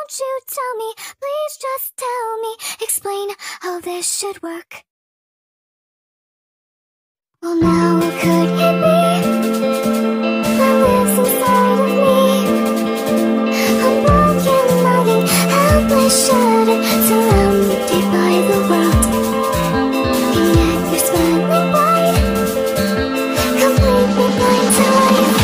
won't you tell me, please just tell me, explain how this should work. Well, now could it be that lives inside of me? I'm broken, lying, helpless, shattered, surrounded by the world. And yet you're smiling bright, completely blind to life.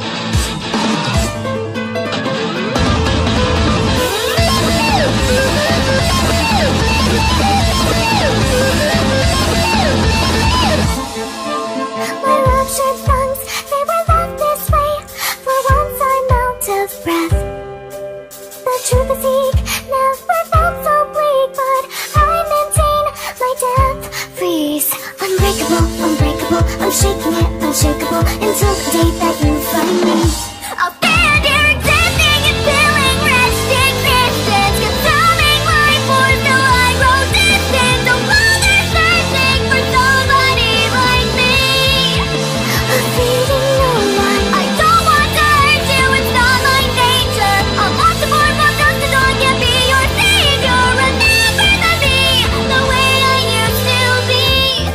My ruptured lungs, they were left this way. For once I'm out of breath. The truth is weak, never felt so bleak, but I maintain my depth. Freeze, unbreakable, unbreakable, I'm shaking it, unshakable, until the day that you find me. I'll stand here existing and feeling wretched existence, consuming life force till I grow distant. No longer searching for somebody like me. Feeding no one. I don't want to hurt you, it's not my nature. I'm lost to form of dust and I can't be your savior. Remember me the way I used to be.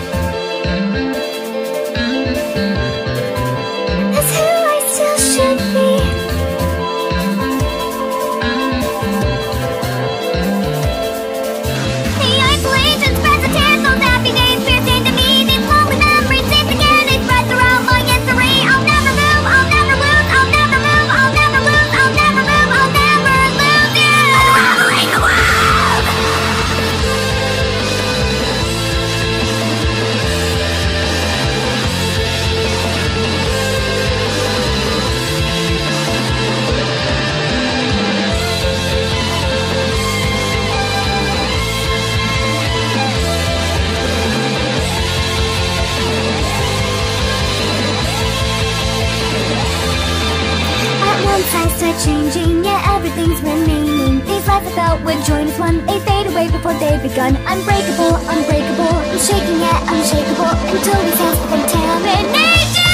That's who I still should be. The isolation spreads a tear, those happy days pierced into me. These lonely memories seep again, they spread throughout my history. I'll never move, I'll never lose, I'll never move, I'll never lose, I'll never move, I'll never lose you. Unraveling the world. At once I start changing, yeah, everything's remaining. These lives I felt would join as one, they fade away before they've begun. Unbreakable, unbreakable, I'm shaking yet unshakable, until these hands become contamination.